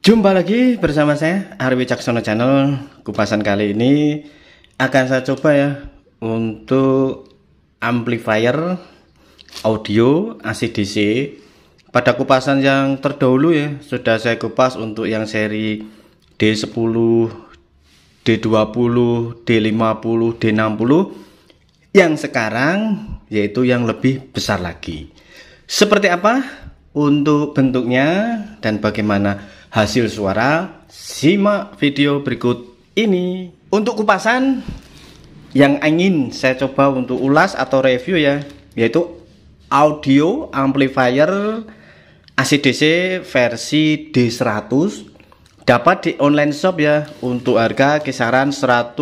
Jumpa lagi bersama saya Arwi Caksono Channel. Kupasan kali ini akan saya coba ya untuk amplifier audio AC/DC. Pada kupasan yang terdahulu ya sudah saya kupas untuk yang seri D10, D20, D50, D60. Yang sekarang yaitu yang lebih besar lagi. Seperti apa untuk bentuknya dan bagaimana hasil suara? Simak video berikut ini. Untuk kupasan yang ingin saya coba untuk ulas atau review ya, yaitu audio amplifier AC/DC versi D100, dapat di online shop ya, untuk harga kisaran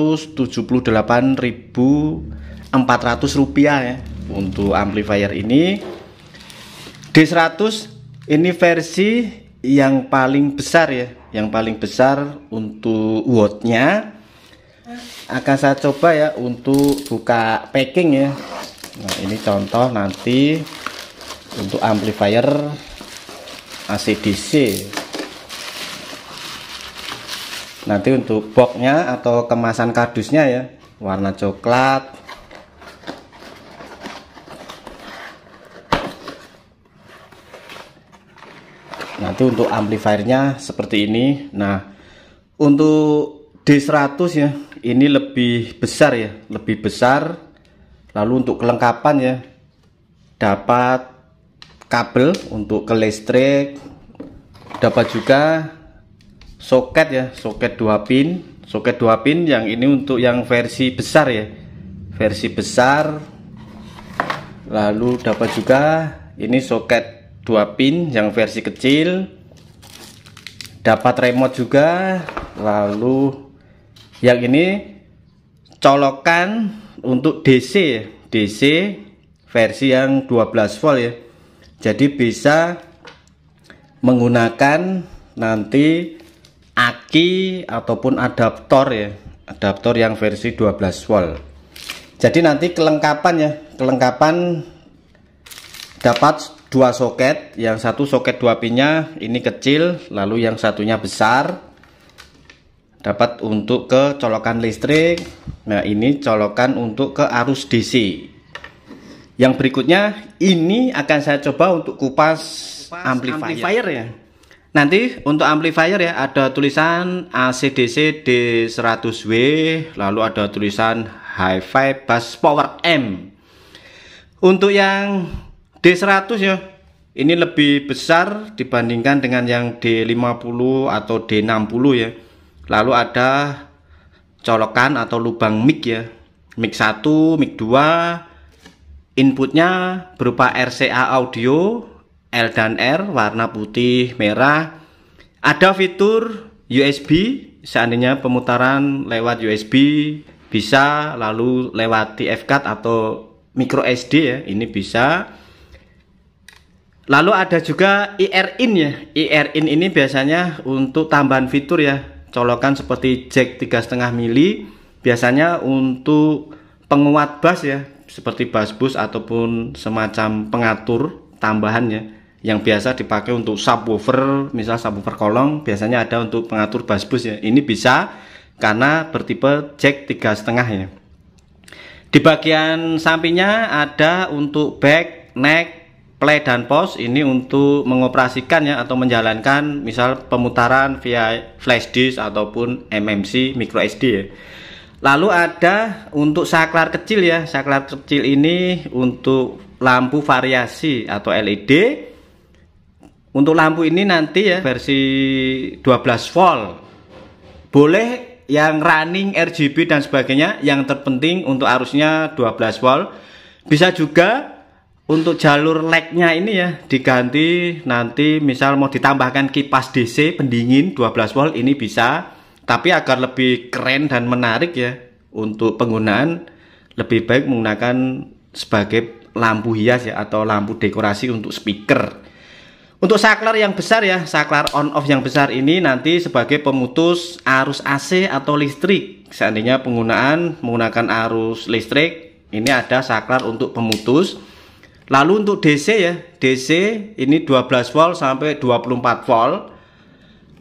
Rp178.400 ya. Untuk amplifier ini D100 ini versi yang paling besar ya, yang paling besar untuk wattnya. Akan saya coba ya untuk buka packing ya. Nah, ini contoh nanti untuk amplifier AC/DC. Nanti untuk boxnya atau kemasan kardusnya ya, warna coklat. Nanti untuk amplifiernya seperti ini. Nah, untuk D100 ya, ini lebih besar ya, lebih besar. Lalu untuk kelengkapan ya, dapat kabel untuk ke listrik, dapat juga soket ya, soket 2 pin, soket 2 pin yang ini untuk yang versi besar ya, versi besar. Lalu dapat juga ini soket 2 pin yang versi kecil, dapat remote juga. Lalu yang ini colokan untuk DC ya, DC versi yang 12 volt ya, jadi bisa menggunakan nanti aki ataupun adaptor ya, adaptor yang versi 12 volt. Jadi nanti kelengkapan ya, kelengkapan dapat 2 soket, yang satu soket 2 pinnya ini kecil, lalu yang satunya besar, dapat untuk ke colokan listrik. Nah, ini colokan untuk ke arus DC. Yang berikutnya ini akan saya coba untuk kupas amplifier ya. Nanti untuk amplifier ya, ada tulisan AC/DC D100W, lalu ada tulisan Hi-Fi Bass Power M. Untuk yang D100 ya, ini lebih besar dibandingkan dengan yang D50 atau D60 ya. Lalu ada colokan atau lubang mic ya, mic 1, mic 2. Inputnya berupa RCA audio L dan R, warna putih merah. Ada fitur USB, seandainya pemutaran lewat USB bisa, lalu lewat TF-card atau micro SD ya, ini bisa. Lalu ada juga IR-in ya. IR-in ini biasanya untuk tambahan fitur ya, colokan seperti jack 3,5 mili, biasanya untuk penguat bass ya, seperti bass boost ataupun semacam pengatur tambahannya yang biasa dipakai untuk subwoofer, misal subwoofer kolong, biasanya ada untuk pengatur bass boost ya. Ini bisa karena bertipe jack 3,5 ya. Di bagian sampingnya ada untuk back, neck, play dan pause, ini untuk mengoperasikan ya atau menjalankan misal pemutaran via flash disk ataupun MMC micro SD ya. Lalu ada untuk saklar kecil ya, saklar kecil ini untuk lampu variasi atau LED. Untuk lampu ini nanti ya versi 12 volt, boleh yang running RGB dan sebagainya, yang terpenting untuk arusnya 12 volt. Bisa juga untuk jalur LED-nya ini ya diganti, nanti misal mau ditambahkan kipas DC pendingin 12 volt, ini bisa. Tapi agar lebih keren dan menarik ya untuk penggunaan, lebih baik menggunakan sebagai lampu hias ya atau lampu dekorasi untuk speaker. Untuk saklar yang besar ya, saklar on off yang besar ini nanti sebagai pemutus arus AC atau listrik. Seandainya menggunakan arus listrik, ini ada saklar untuk pemutus. Lalu untuk DC ya, DC ini 12 volt sampai 24 volt.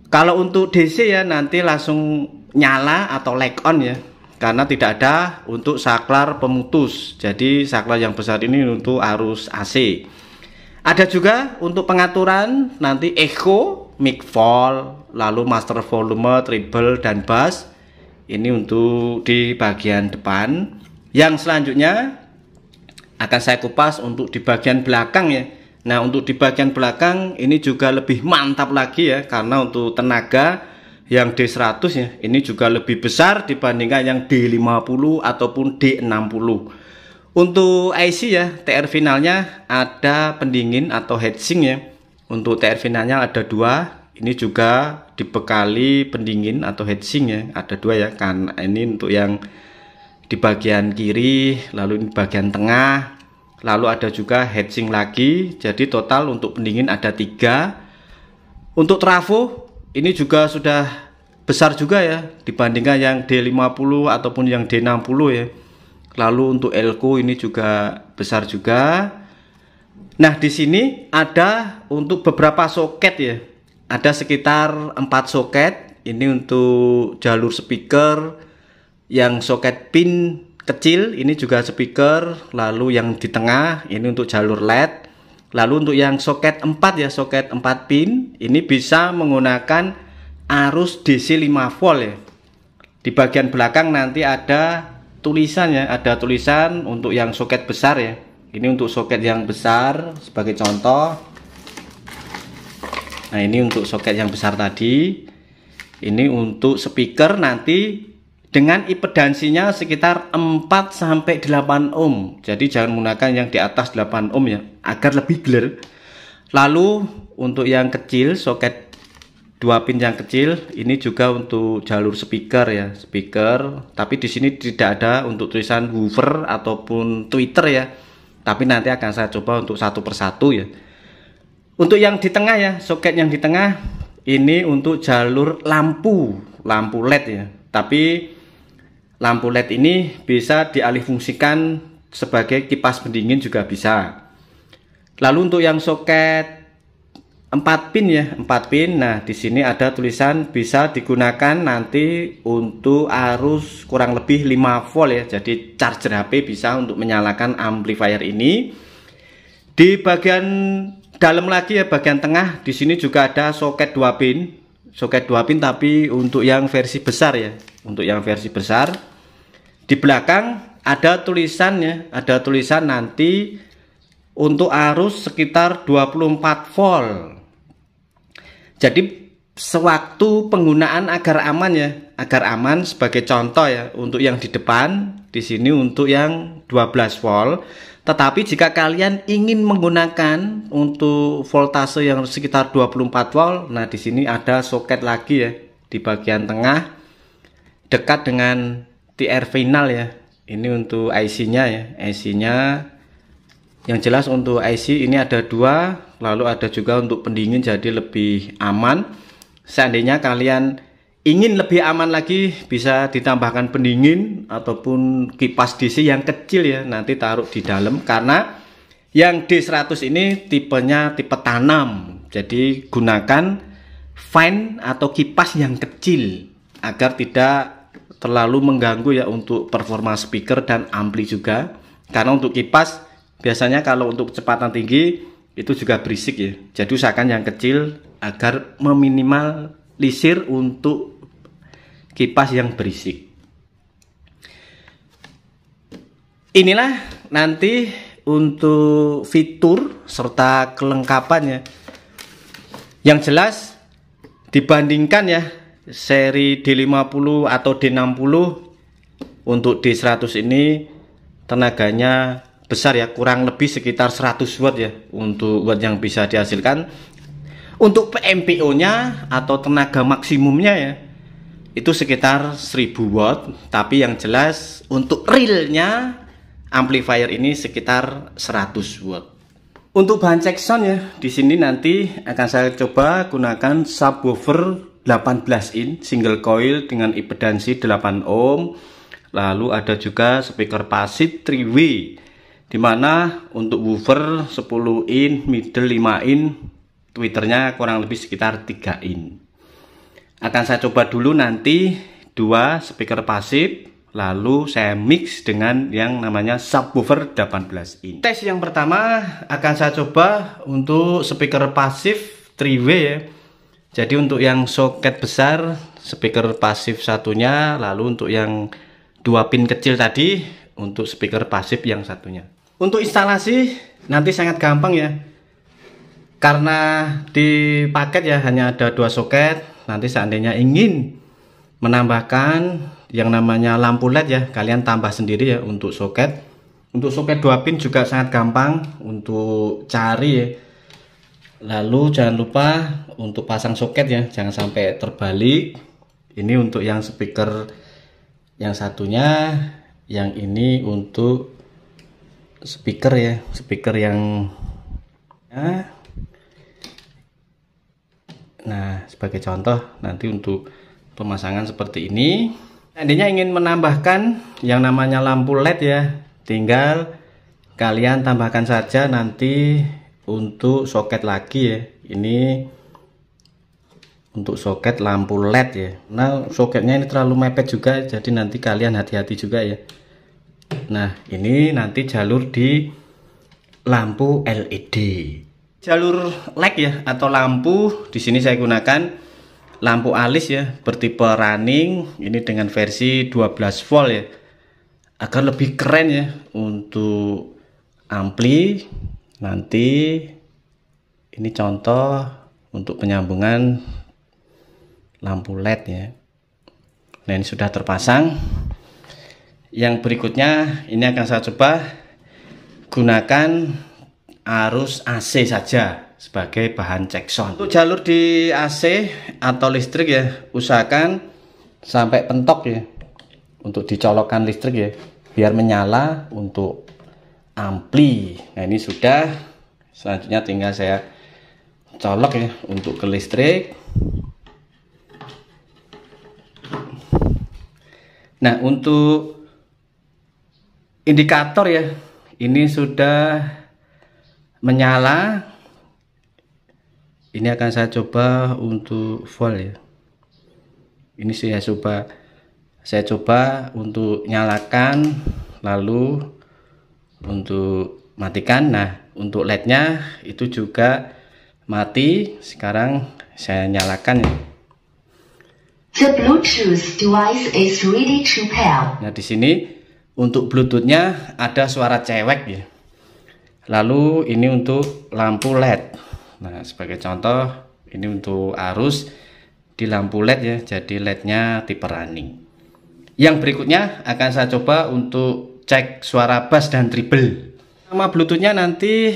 Kalau untuk DC ya nanti langsung nyala atau lag on ya, karena tidak ada untuk saklar pemutus. Jadi saklar yang besar ini untuk arus AC. Ada juga untuk pengaturan nanti echo, mic vol, lalu master volume, treble dan bass. Ini untuk di bagian depan. Yang selanjutnya akan saya kupas untuk di bagian belakang ya. Nah, untuk di bagian belakang ini juga lebih mantap lagi ya, karena untuk tenaga yang D100 ya, ini juga lebih besar dibandingkan yang D50 ataupun D60. Untuk IC ya, TR finalnya ada pendingin atau heatsink ya. Untuk TR finalnya ada 2. Ini juga dibekali pendingin atau heatsink ya, ada 2 ya. Kan ini untuk yang di bagian kiri, lalu di bagian tengah. Lalu ada juga heatsink lagi. Jadi total untuk pendingin ada 3. Untuk trafo ini juga sudah besar juga ya dibandingkan yang D50 ataupun yang D60 ya. Lalu untuk elko ini juga besar juga. Nah, di sini ada untuk beberapa soket ya. Ada sekitar 4 soket. Ini untuk jalur speaker, yang soket pin kecil ini juga speaker, lalu yang di tengah ini untuk jalur LED. Lalu untuk yang soket 4 ya, soket 4 pin ini bisa menggunakan arus DC 5 volt ya. Di bagian belakang nanti ada tulisannya, ada tulisan untuk yang soket besar ya. Ini untuk soket yang besar sebagai contoh. Nah, ini untuk soket yang besar tadi. Ini untuk speaker nanti dengan impedansinya sekitar 4 sampai 8 ohm. Jadi jangan menggunakan yang di atas 8 ohm ya, agar lebih clear. Lalu untuk yang kecil, soket 2 pin yang kecil, ini juga untuk jalur speaker ya, speaker. Tapi di sini tidak ada untuk tulisan woofer ataupun tweeter ya. Tapi nanti akan saya coba untuk satu persatu ya. Untuk yang di tengah ya, soket yang di tengah ini untuk jalur lampu LED ya. Tapi lampu LED ini bisa dialihfungsikan sebagai kipas pendingin juga bisa. Lalu untuk yang soket 4 pin ya, 4 pin. Nah, di sini ada tulisan bisa digunakan nanti untuk arus kurang lebih 5 volt ya. Jadi charger HP bisa untuk menyalakan amplifier ini. Di bagian dalam lagi ya, bagian tengah di sini juga ada soket 2 pin. Soket 2 pin tapi untuk yang versi besar ya. Untuk yang versi besar. Di belakang ada tulisannya, ada tulisan nanti untuk arus sekitar 24 volt. Jadi sewaktu penggunaan agar aman ya, agar aman sebagai contoh ya, untuk yang di depan di sini untuk yang 12 volt. Tetapi jika kalian ingin menggunakan untuk voltase yang sekitar 24 volt, nah di sini ada soket lagi ya di bagian tengah dekat dengan TR final ya. Ini untuk IC-nya ya, IC-nya. Yang jelas untuk IC ini ada 2, lalu ada juga untuk pendingin jadi lebih aman. Seandainya kalian ingin lebih aman lagi, bisa ditambahkan pendingin ataupun kipas DC yang kecil ya, nanti taruh di dalam. Karena yang D100 ini tipenya tipe tanam, jadi gunakan fan atau kipas yang kecil agar tidak terlalu mengganggu ya untuk performa speaker dan ampli juga. Karena untuk kipas biasanya kalau untuk kecepatan tinggi itu juga berisik ya. Jadi usahakan yang kecil agar meminimalisir untuk kipas yang berisik. Inilah nanti untuk fitur serta kelengkapannya. Yang jelas dibandingkan ya seri D50 atau D60, untuk D100 ini tenaganya besar ya, kurang lebih sekitar 100 watt ya untuk watt yang bisa dihasilkan. Untuk PMPO nya atau tenaga maksimumnya ya itu sekitar 1000 watt, tapi yang jelas untuk realnya amplifier ini sekitar 100 watt. Untuk bahan cek sound ya, di sini nanti akan saya coba gunakan subwoofer 18 in single coil dengan impedansi 8 ohm. Lalu ada juga speaker passive 3-way, dimana untuk woofer 10 in, middle 5 in, tweeternya kurang lebih sekitar 3 in. akan saya coba dulu nanti 2 speaker pasif, lalu saya mix dengan yang namanya subwoofer 18 in. Tes yang pertama akan saya coba untuk speaker pasif 3W ya. Jadi untuk yang soket besar speaker pasif satunya, lalu untuk yang 2 pin kecil tadi untuk speaker pasif yang satunya. Untuk instalasi nanti sangat gampang ya, karena di paket ya hanya ada 2 soket. Nanti seandainya ingin menambahkan yang namanya lampu LED ya, kalian tambah sendiri ya untuk soket. Untuk soket 2 pin juga sangat gampang untuk cari ya. Lalu jangan lupa untuk pasang soket ya, jangan sampai terbalik. Ini untuk yang speaker yang satunya, yang ini untuk speaker ya, speaker yang nah sebagai contoh nanti untuk pemasangan seperti ini. Seandainya ingin menambahkan yang namanya lampu LED ya, tinggal kalian tambahkan saja nanti untuk soket lagi ya. Ini untuk soket lampu LED ya. Nah soketnya ini terlalu mepet juga, jadi nanti kalian hati-hati juga ya. Nah ini nanti jalur di lampu LED, jalur LED ya atau lampu. Di sini saya gunakan lampu alis ya, bertipe running. Ini dengan versi 12 volt ya, agar lebih keren ya untuk ampli. Nanti ini contoh untuk penyambungan lampu LED ya. Nah ini sudah terpasang. Yang berikutnya ini akan saya coba gunakan arus AC saja sebagai bahan cek sound. Untuk jalur di AC atau listrik ya, usahakan sampai pentok ya, untuk dicolokkan listrik ya, biar menyala untuk ampli. Nah ini sudah, selanjutnya tinggal saya colok ya untuk ke listrik. Nah untuk indikator ya, ini sudah menyala. Ini akan saya coba untuk volt ya. Ini saya coba untuk nyalakan, lalu untuk matikan. Nah untuk LED-nya itu juga mati. Sekarang saya nyalakan ya. The Bluetooth device is ready to pair. Nah di sini untuk Bluetooth-nya ada suara cewek ya. Lalu ini untuk lampu LED. Nah sebagai contoh ini untuk arus di lampu LED ya, jadi LED-nya tipe running. Yang berikutnya akan saya coba untuk cek suara bass dan treble. Nama Bluetooth-nya nanti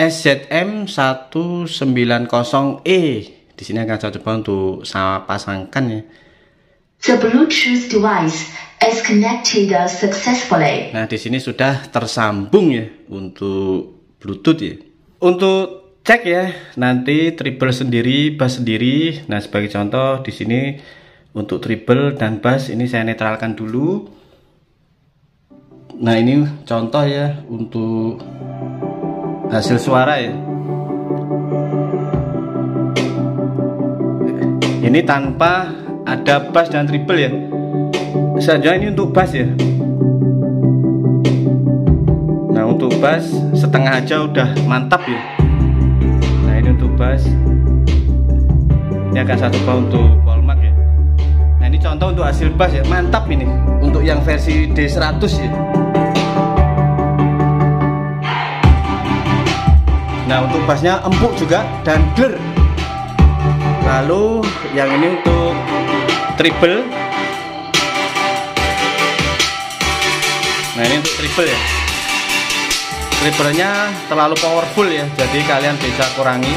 SZM190E. Di sini akan saya coba untuk saya pasangkan ya. The Bluetooth device is connected successfully. Nah, di sini sudah tersambung ya untuk Bluetooth ya. Untuk cek ya, nanti treble sendiri, bass sendiri. Nah, sebagai contoh di sini untuk treble dan bass ini saya netralkan dulu. Nah, ini contoh ya untuk hasil suara ya. Ini tanpa ada bass dan treble ya. Saja ini untuk bass ya. Nah untuk bass setengah aja udah mantap ya. Nah ini untuk bass. Ini akan saya coba untuk Volmax ya. Nah ini contoh untuk hasil bass ya, mantap ini. Untuk yang versi D100 ya. Nah untuk bassnya empuk juga dan clear. Lalu yang ini untuk treble. Nah ini untuk treble ya. Treble-nya terlalu powerful ya, jadi kalian bisa kurangi.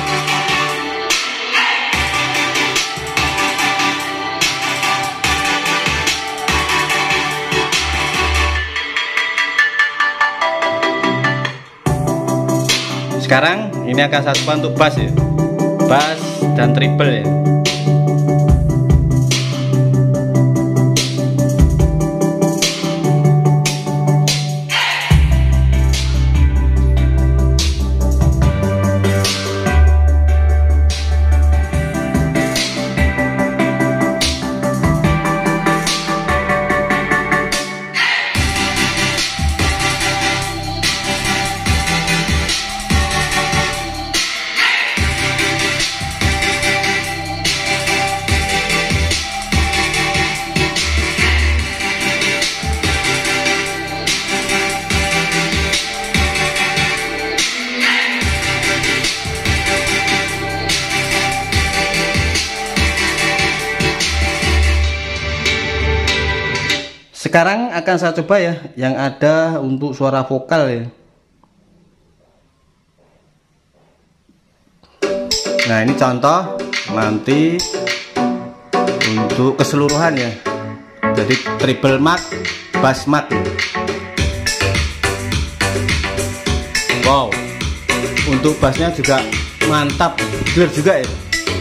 Sekarang ini akan saya coba untuk bass ya, bass dan treble ya. Sekarang akan saya coba ya yang ada untuk suara vokal ya. Nah, ini contoh nanti untuk keseluruhan ya. Jadi treble mark, bass mark. Wow, untuk bassnya juga mantap, clear juga ya.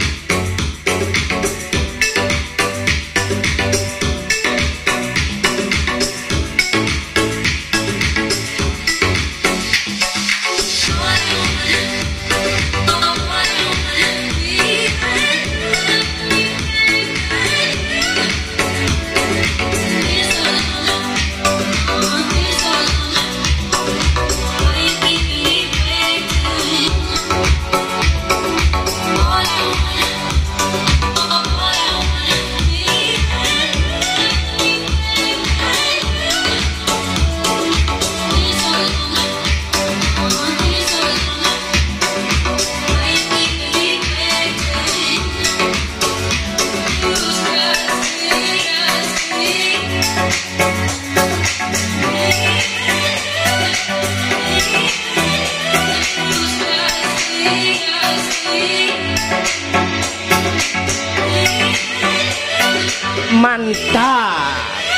Mantap.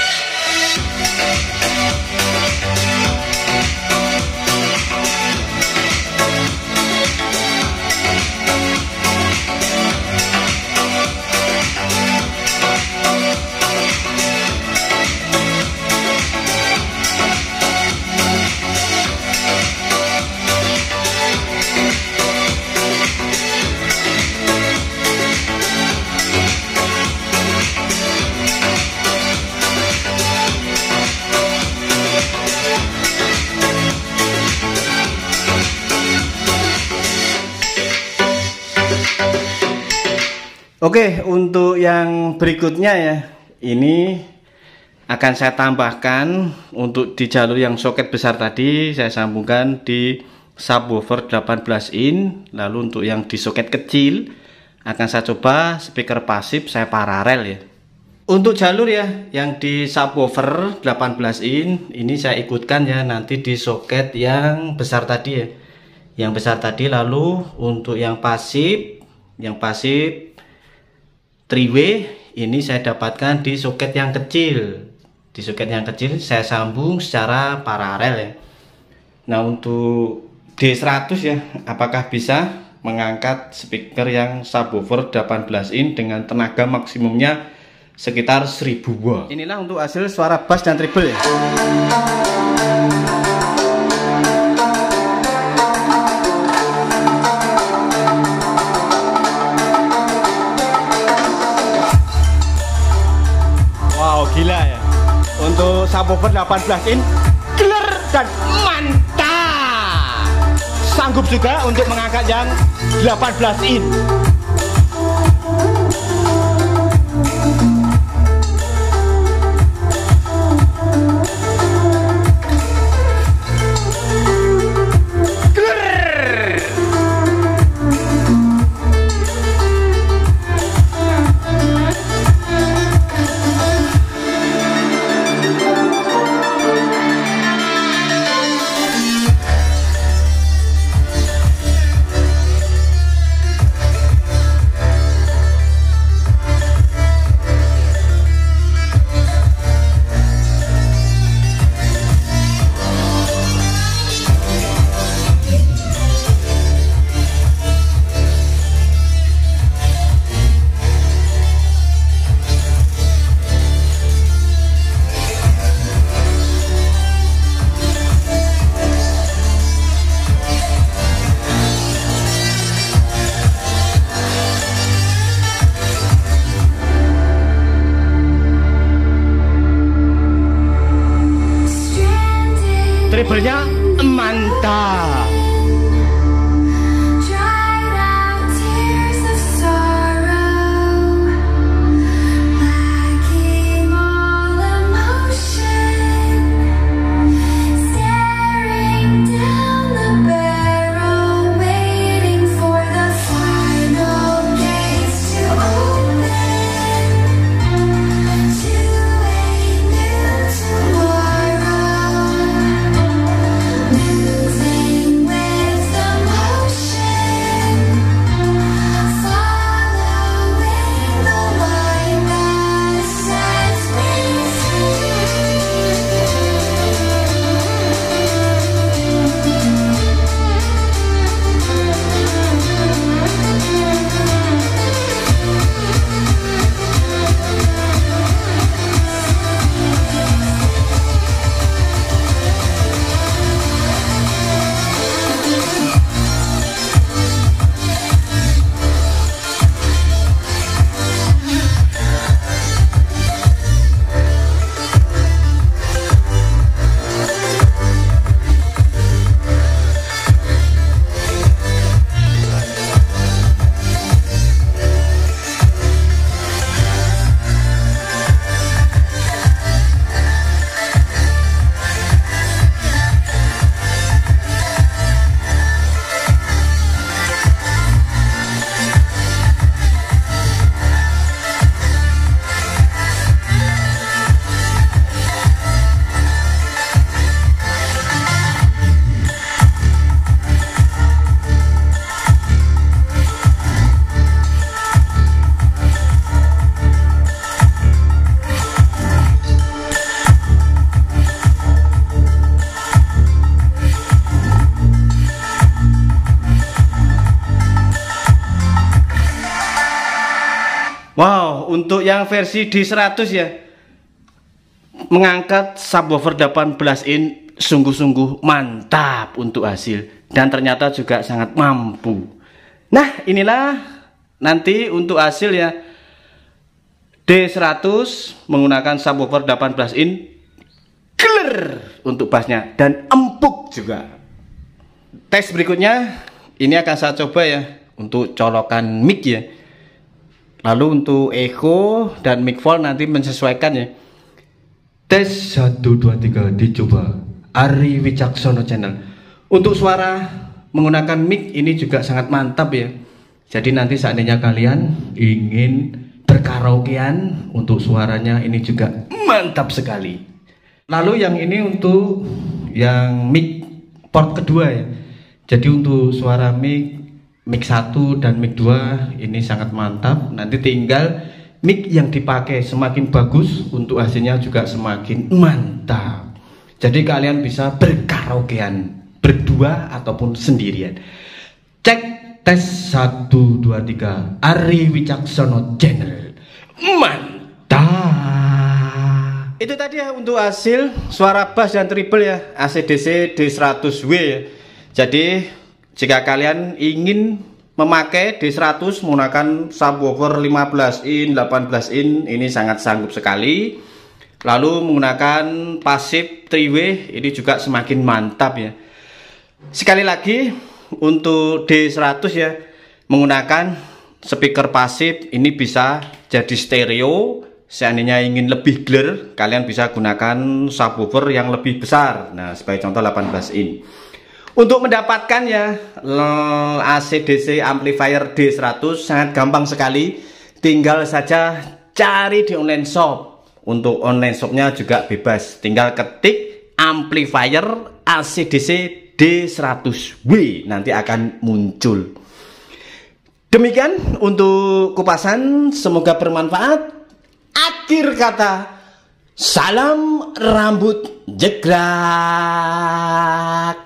Oke, untuk yang berikutnya ya, ini akan saya tambahkan untuk di jalur yang soket besar tadi, saya sambungkan di subwoofer 18 in. Lalu untuk yang di soket kecil akan saya coba speaker pasif saya paralel ya. Untuk jalur ya yang di subwoofer 18 in ini saya ikutkan ya nanti di soket yang besar tadi ya. Yang besar tadi, lalu untuk yang pasif 3-way ini saya dapatkan di soket yang kecil. Di soket yang kecil saya sambung secara paralel ya. Nah, untuk D100 ya, apakah bisa mengangkat speaker yang subwoofer 18 in dengan tenaga maksimumnya sekitar 1000 watt. Inilah untuk hasil suara bass dan treble ya. Wow, gila ya. Untuk subwoofer 18 in clear dan mantap. Sanggup juga untuk mengangkat yang 18 in. Treble-nya mantap. Wow, untuk yang versi D100 ya, mengangkat subwoofer 18 in sungguh-sungguh mantap untuk hasil, dan ternyata juga sangat mampu. Nah, inilah nanti untuk hasil ya, D100 menggunakan subwoofer 18 in, clear untuk bassnya dan empuk juga. Tes berikutnya ini akan saya coba ya untuk colokan mic ya. Lalu untuk echo dan mic volt nanti menyesuaikan ya. Tes 1 2 3 dicoba. Ari Wicaksono Channel. Untuk suara menggunakan mic ini juga sangat mantap ya. Jadi nanti seandainya kalian ingin berkaraokean, untuk suaranya ini juga mantap sekali. Lalu yang ini untuk yang mic port kedua ya. Jadi untuk suara mic 1 dan mic 2 ini sangat mantap. Nanti tinggal mic yang dipakai semakin bagus, untuk hasilnya juga semakin mantap. Jadi kalian bisa berkaraokean berdua ataupun sendirian. Cek tes 1 2 3 Ari Wicaksono Channel. Mantap. Itu tadi ya untuk hasil suara bass dan treble ya, AC/DC D100W ya. Jadi jika kalian ingin memakai D100 menggunakan subwoofer 15 in, 18 in, ini sangat sanggup sekali. Lalu menggunakan pasif 3W ini juga semakin mantap ya. Sekali lagi untuk D100 ya, menggunakan speaker pasif ini bisa jadi stereo. Seandainya ingin lebih clear, kalian bisa gunakan subwoofer yang lebih besar. Nah, sebagai contoh 18 in. Untuk mendapatkan ya AC/DC amplifier D100 sangat gampang sekali, tinggal saja cari di online shop. Untuk online shopnya juga bebas, tinggal ketik amplifier AC/DC D100W, nanti akan muncul. Demikian untuk kupasan, semoga bermanfaat. Akhir kata, salam rambut jegrak.